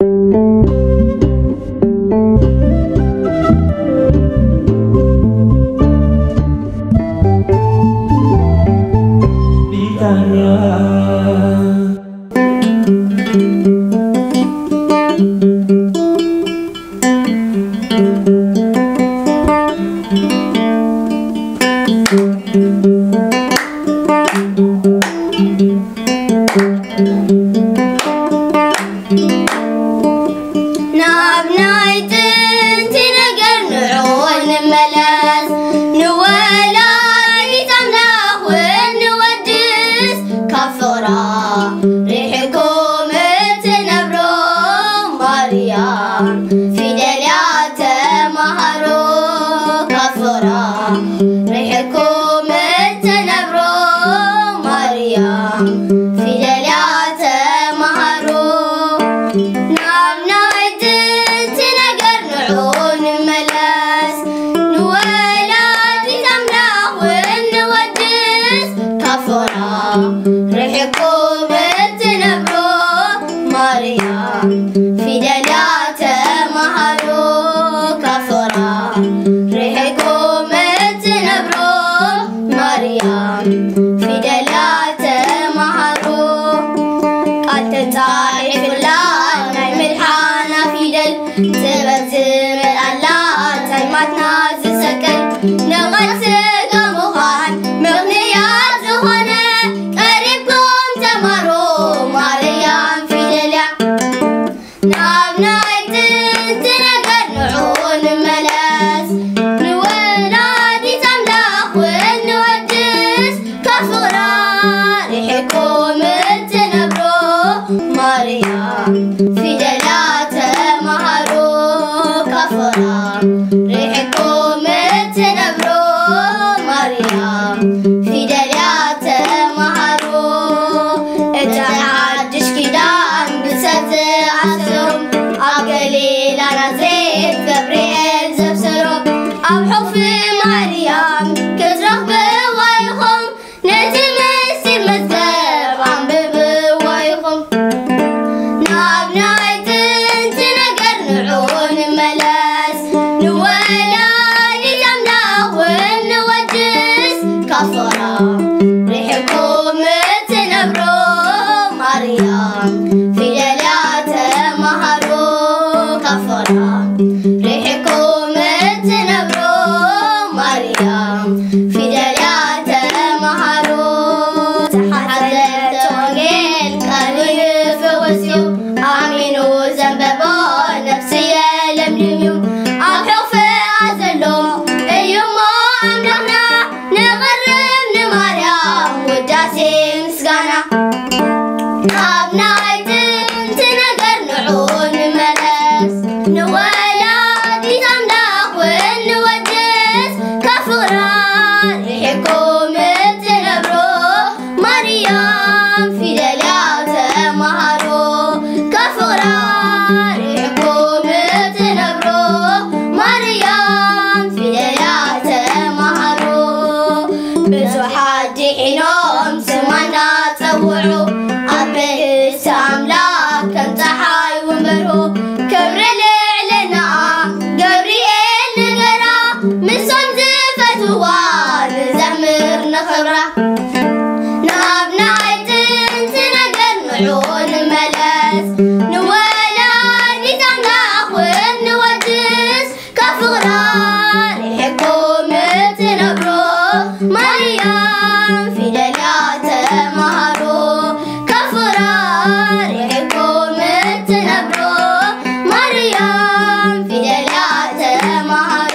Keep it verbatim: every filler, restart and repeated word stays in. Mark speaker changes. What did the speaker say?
Speaker 1: ريحكم تنبرو مريم ፊደል'ያ ተማሃሩ كفرا ريحكم تنبرو مريم ፊደል'ያ ተማሃሩ ናብ ናይቲ ነገር ንዑን መለስ ንወላዲት አምላክ ወንወድስ كفرا ريحكم تنبرو مريم ፊደል'ያ ተማሃሩ كفرا ريحكم تنبرو مريم ፊደል'ያ ተማሃሩ ቃል ተጻሒፉላ ናይ ምድሓና ፊደል ትበዝር ኣላ ታይማትና ዝሰቀል ንቐስጋ ምዃን ምኽንያት ዝኾነ ቀሪብኩም ተማሃሩ ማርያም ፊደል'ያ ናብ ናይቲ ነገር ንዑን መለስ ንወላዲት አምላክ ወንወድስ كفرا ريحكم تنبرو مريم ፊደል'ያ ተማሃሩ كفرا ريحكم تنبرو مريم ፊደል'ያ ተማሃሩ እታ ሓድሽ ኪዳን ብሰብ ዝኣስሮም ኣብ ገሊላ ናዝሬት ገብርኤል ዘብሰሮም ኣብ ሕቑፊ ማርያም ክትረኽብዋ ኢኹም ነቲ ምስጢር መዝገብ ኣንብብዋ ኢኹም ናብ ናይቲ ነገር ንዑን መለስ ንወላዲት አምላክ ወንወድስ كفرا ريحكم تنبرو مريم ፊደል'ያ ተማሃሩ كفرا ريحكم تنبرو مريم ፊደል'ያ ተማሃሩ ተሓዘተ ወንጌል ቃሉ ይፍወስዩ ኣሚኑ ዘንበቦ ነፍስየ ለምልምዩ ኣብ ሕቑፍኣ ዘሎ እዩ እሞ ኣምላኽና ንቕርብ ንማርያም ውዳሴ ምስጋና ናብ ናይቲ ነገር ንዑን መለስ ንወላዲት አምላክ ወንወድስ كفرا ريحكم تنبرو مريم ፊደል'ያ ተማሃሩ كفرا ريحكم تنبرو مريم ፊደል'ያ ተማሃሩ ብዙሓት ድሒኖም ስማና ፀውዑ ኣብ ብእሲ አምላክ ከም ፀሓይ ወንበርሁ ክብሪ ልዕልና ገብርኤል ንገራ ምሶም ዝፈትዋ ንዘምር ንኽብራ ናብ ናይቲ ነገር ንዑን መለስ ንወላዲት አምላክ ወንወድስ كفرا ريحكم تنبرو مريم ፊደል'ያ ተማሃሩ كفرا ريحكم تنبرو مريم ፊደል'ያ ተማሃሩ